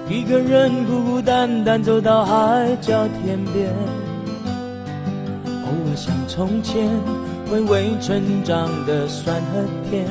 一个人孤孤单单走到海角天边，偶尔想从前回味成长的酸和甜。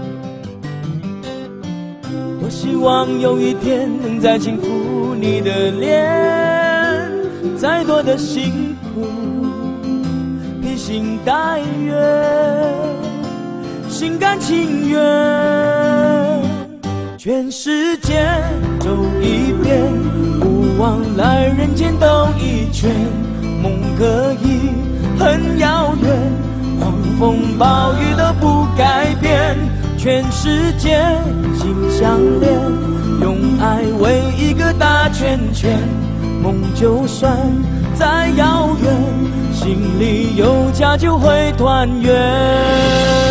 多希望有一天能再轻抚你的脸，再多的辛苦披星戴月，心甘情愿，全世界走一遍，不枉来人间兜一圈。梦可以很遥远，狂风暴雨都不改变。全世界心相连，用爱围一个大圈圈。梦就算再遥远，心里有家就会团圆。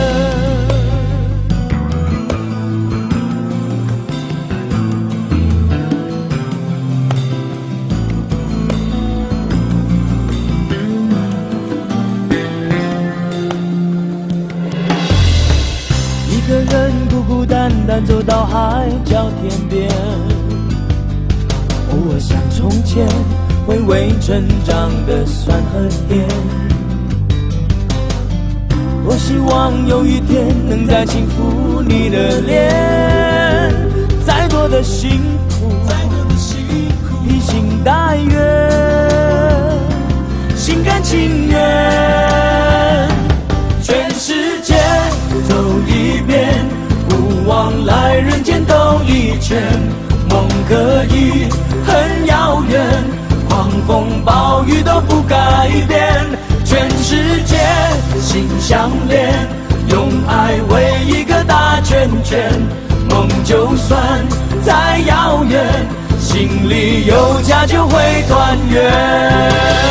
一个人孤孤单单走到海角天边，偶尔想从前回味成长的酸和甜。多希望有一天能再轻抚你的脸，再多的辛苦披星戴月，心甘情愿，全世界走一遍，不枉来人间兜一圈。梦可以很遥远，狂风暴雨都不改变。全世界心相连，用爱围一个大圈圈。梦就算再遥远，心里有家就会团圆。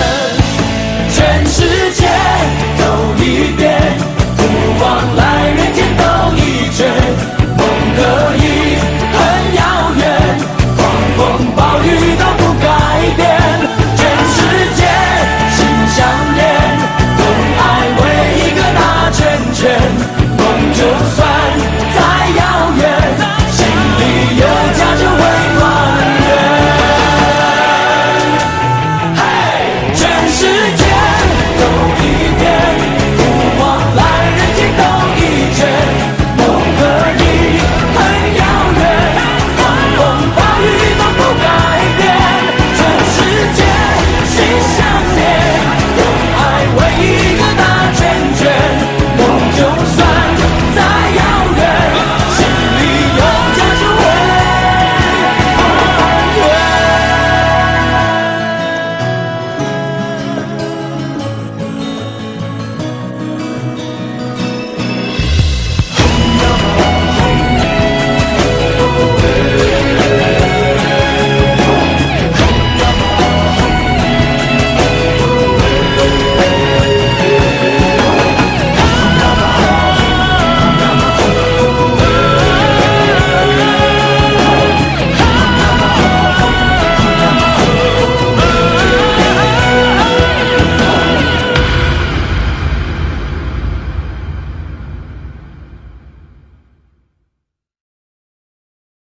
全世界走一遍，不枉来人